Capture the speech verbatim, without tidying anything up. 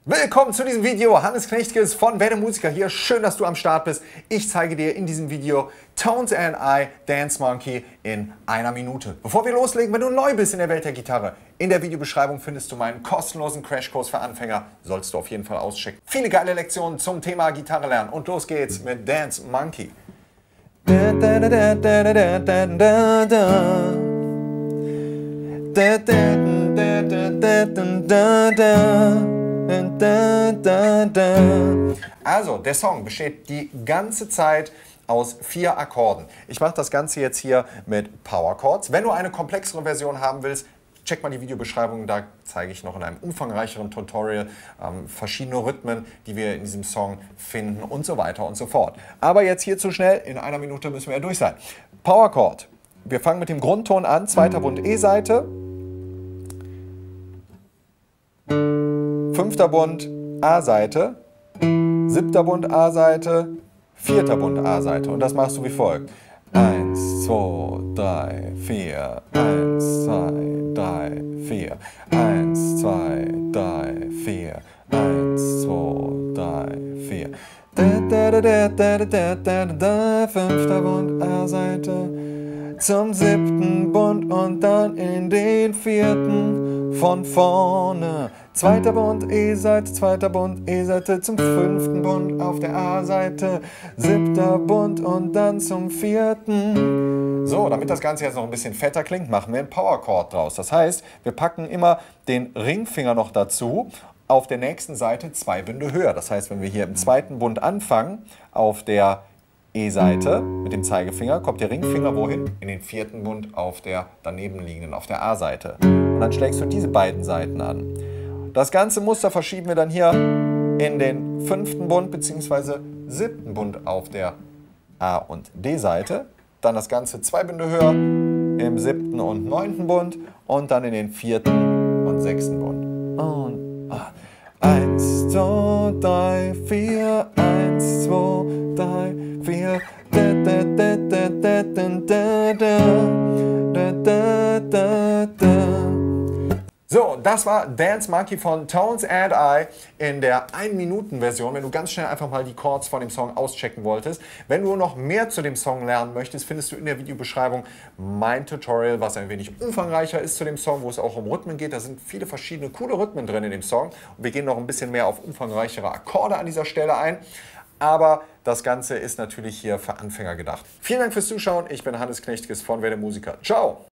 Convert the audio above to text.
Willkommen zu diesem Video. Hannes Knechtges von Werde Musiker hier. Schön, dass du am Start bist. Ich zeige dir in diesem Video Tones and I, Dance Monkey in einer Minute. Bevor wir loslegen, wenn du neu bist in der Welt der Gitarre, in der Videobeschreibung findest du meinen kostenlosen Crashkurs für Anfänger. Sollst du auf jeden Fall auschecken. Viele geile Lektionen zum Thema Gitarre lernen. Und los geht's mit Dance Monkey. Da, da, da, da, da, da, da, da, da. Da, da, da, da, da, da, da. Also, der Song besteht die ganze Zeit aus vier Akkorden. Ich mache das Ganze jetzt hier mit Power Chords. Wenn du eine komplexere Version haben willst, check mal die Videobeschreibung, da zeige ich noch in einem umfangreicheren Tutorial ähm, verschiedene Rhythmen, die wir in diesem Song finden und so weiter und so fort. Aber jetzt hier zu schnell, in einer Minute müssen wir ja durch sein. Power Chord. Wir fangen mit dem Grundton an, zweiter Bund E-Seite. Fünfter Bund A-Seite, siebter Bund A-Seite, vierter Bund A-Seite. Und das machst du wie folgt. Eins, zwei, drei, vier. Eins, zwei, drei, vier. Eins, zwei, drei, vier. Eins, zwei, drei, vier. Da, da, da, da, da, da, da, da. Fünfter Bund A-Seite zum siebten Bund und dann in den vierten von vorne. Zweiter Bund E-Seite, zweiter Bund E-Seite zum fünften Bund auf der A-Seite, siebter Bund und dann zum vierten. So, damit das Ganze jetzt noch ein bisschen fetter klingt, machen wir einen Power Chord draus. Das heißt, wir packen immer den Ringfinger noch dazu, auf der nächsten Seite zwei Bünde höher. Das heißt, wenn wir hier im zweiten Bund anfangen, auf der E-Seite mit dem Zeigefinger, kommt der Ringfinger wohin? In den vierten Bund auf der daneben liegenden, auf der A-Seite. Und dann schlägst du diese beiden Seiten an. Das ganze Muster verschieben wir dann hier in den fünften Bund bzw. siebten Bund auf der A- und D-Seite. Dann das Ganze zwei Bünde höher im siebten und neunten Bund und dann in den vierten und sechsten Bund. Und ah. Eins, zwei, drei, vier, eins, zwei, drei, vier. Da, da, da, da, da, da, da, da, da, da. So, das war Dance Monkey von Tones and I in der ein Minuten Version, wenn du ganz schnell einfach mal die Chords von dem Song auschecken wolltest. Wenn du noch mehr zu dem Song lernen möchtest, findest du in der Videobeschreibung mein Tutorial, was ein wenig umfangreicher ist zu dem Song, wo es auch um Rhythmen geht. Da sind viele verschiedene coole Rhythmen drin in dem Song. Und wir gehen noch ein bisschen mehr auf umfangreichere Akkorde an dieser Stelle ein. Aber das Ganze ist natürlich hier für Anfänger gedacht. Vielen Dank fürs Zuschauen. Ich bin Hannes Knechtges von Werde Musiker. Ciao!